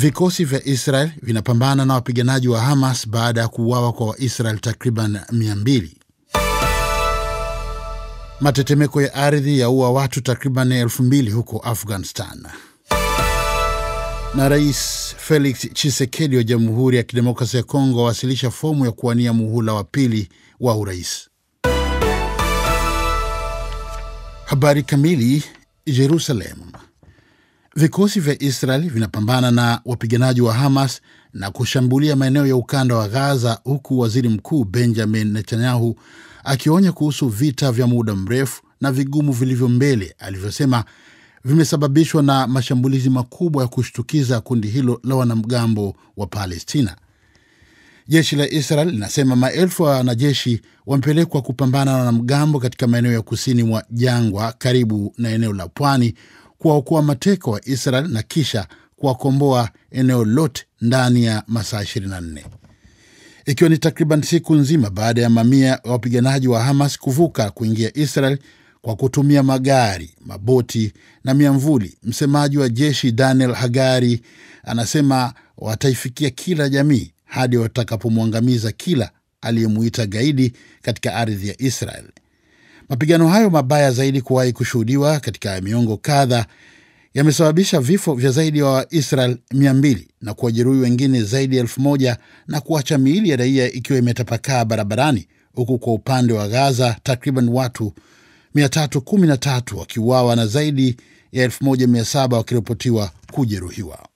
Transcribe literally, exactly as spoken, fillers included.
Vikosi vya Israel vinapambana na wapiganaji wa Hamas baada ya kuuawa kwa Waisrael takriban mia mbili. Matetemeko ya ardhi yaua watu takriban elfu mbili huko Afghanistan. Na Rais Felix Tshisekedi wa Jamhuri ya Kidemokrasia ya Kongo awasilisha fomu ya kuwania muhula wa pili wa urais. Habari kamili. Jerusalem. Vikosi vya Israel vinapambana na wapiganaji wa Hamas na kushambulia maeneo ya ukanda wa Gaza, huku Waziri Mkuu Benjamin Netanyahu akionya kuhusu vita vya muda mrefu na vigumu vilivyo mbele, alivyosema vimesababishwa na mashambulizi makubwa ya kushtukiza kundi hilo la wanamgambo wa Palestina. Jeshi la Israel linasema maelfu ya wanajeshi wamepelekwa kupambana na wanamgambo katika maeneo ya kusini mwa jangwa karibu na eneo la pwani, kuwaokoa mateka wa Israel na kisha kuwakomboa eneo lote ndani ya masaa ishirini na nne. Ikiwa ni takriban siku nzima baada ya mamia ya wapiganaji wa Hamas kuvuka kuingia Israel kwa kutumia magari, maboti na miamvuli. Msemaji wa jeshi Daniel Hagari anasema wataifikia kila jamii hadi watakapomwangamiza kila aliyemuita gaidi katika ardhi ya Israel. Mapigano hayo mabaya zaidi kuwahi kushuhudiwa katika miongo kadha yamesababisha vifo vya zaidi ya wa Israel mia mbili na kuwajeruhi wengine zaidi ya elfu moja na kuacha miili ya raia ikiwa imetapakaa barabarani, huku kwa upande wa Gaza takriban watu mia tatu kumi na tatu wakiuawa na zaidi ya elfu moja mia saba wakiripotiwa kujeruhiwa.